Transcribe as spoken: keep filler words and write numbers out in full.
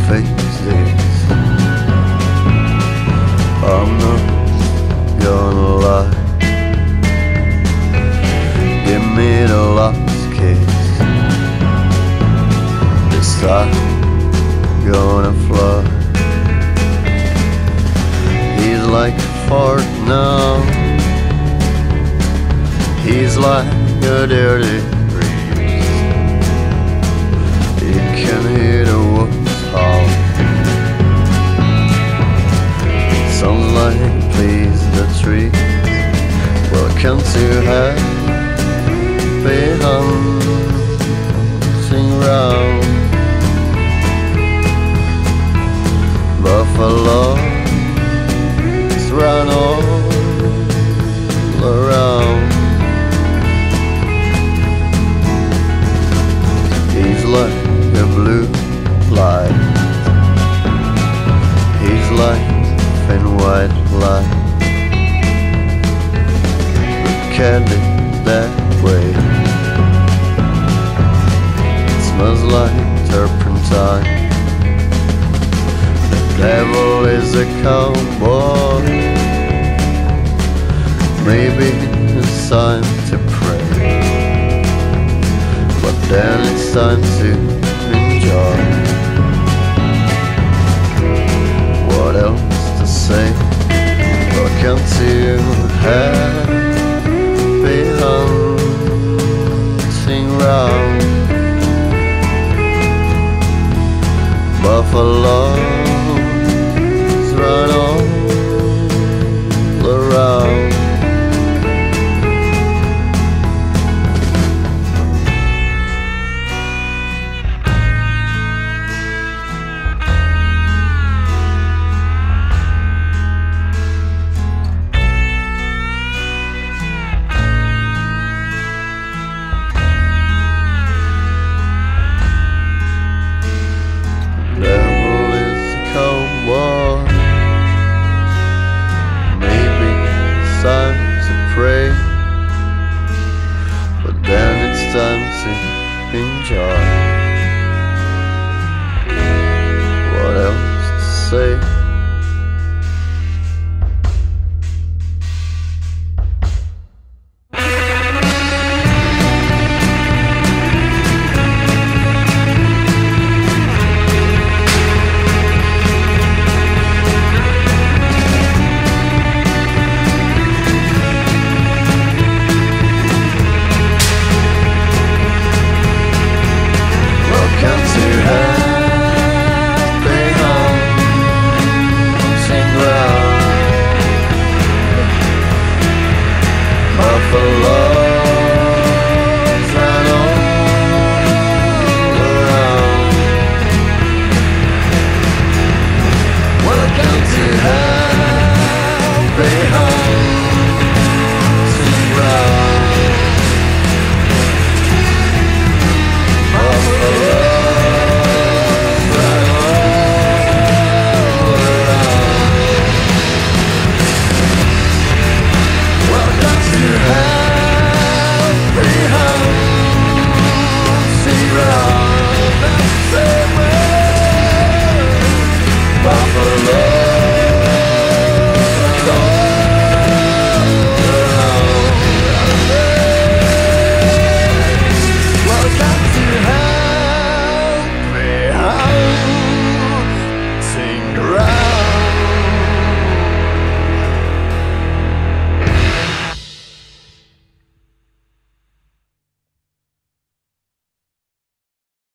face this. I'm not gonna lie. Give me the last kiss. This time gonna fly. He's like a fart now. He's like a dirty breeze. You can hear the wolves howl. Sounds like please the trees. Welcome to happy hunting ground. Buffaloes run all around. He's like a blue light. He's like thin white light. Look at it that way. It smells like turpentine. The devil is a cowboy. Maybe it's time to pray, but then it's time to enjoy. What else to say? Welcome to happy hunting ground. Buffalo